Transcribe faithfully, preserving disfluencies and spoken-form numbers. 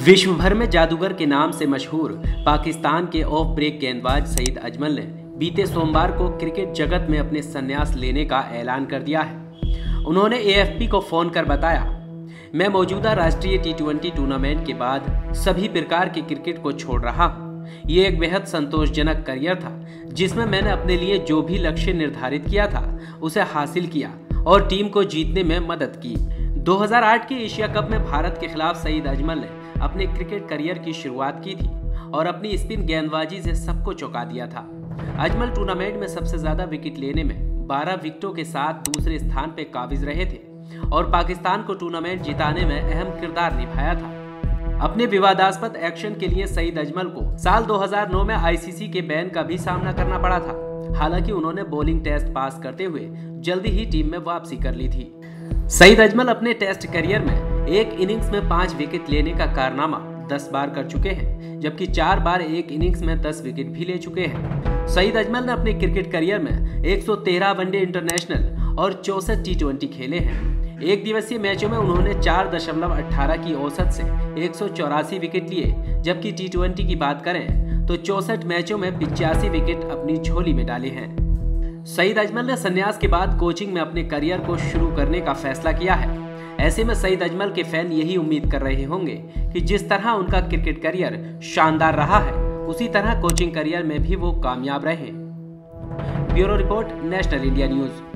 विश्व भर में जादूगर के नाम से मशहूर पाकिस्तान के ऑफ ब्रेक गेंदबाज सईद अजमल ने बीते सोमवार को क्रिकेट जगत में अपने संन्यास लेने का ऐलान कर दिया है। उन्होंने एएफपी को फोन कर बताया, मैं मौजूदा राष्ट्रीय टी ट्वेंटी टूर्नामेंट के बाद सभी प्रकार के क्रिकेट को छोड़ रहा हूँ। ये एक बेहद संतोषजनक करियर था जिसमें मैंने अपने लिए जो भी लक्ष्य निर्धारित किया था उसे हासिल किया और टीम को जीतने में मदद की। दो हज़ार आठ के एशिया कप में भारत के खिलाफ सईद अजमल ने अपने क्रिकेट करियर की शुरुआत की थी और अपनी स्पिन गेंदबाजी से सबको चौंका दिया था। अजमल टूर्नामेंट में सबसे ज्यादा विकेट लेने में बारह विकेटों के साथ दूसरे स्थान पर काबिज रहे थे और पाकिस्तान को टूर्नामेंट जिताने में अहम किरदार निभाया था। अपने विवादास्पद एक्शन के लिए सईद अजमल को साल दो हज़ार नौ में आईसीसी के बैन का भी सामना करना पड़ा था। हालांकि उन्होंने बॉलिंग टेस्ट पास करते हुए जल्दी ही टीम में वापसी कर ली थी। सईद अजमल अपने टेस्ट करियर में एक इनिंग्स में पांच विकेट लेने का कारनामा दस बार कर चुके हैं, जबकि चार बार एक इनिंग्स में दस विकेट भी ले चुके हैं। सईद अजमल ने अपने क्रिकेट करियर में एक सौ तेरह वनडे इंटरनेशनल और चौसठ टी ट्वेंटी खेले हैं। एक दिवसीय मैचों में उन्होंने चार दशमलव अठारह की औसत से एक सौ चौरासी विकेट लिए, जबकि टी ट्वेंटी की बात करें तो चौसठ मैचों में पिचासी विकेट अपनी झोली में डाले हैं। सईद अजमल ने संन्यास के बाद कोचिंग में अपने करियर को शुरू करने का फैसला किया है। ऐसे में सईद अजमल के फैन यही उम्मीद कर रहे होंगे कि जिस तरह उनका क्रिकेट करियर शानदार रहा है उसी तरह कोचिंग करियर में भी वो कामयाब रहे। Bureau report, national India news.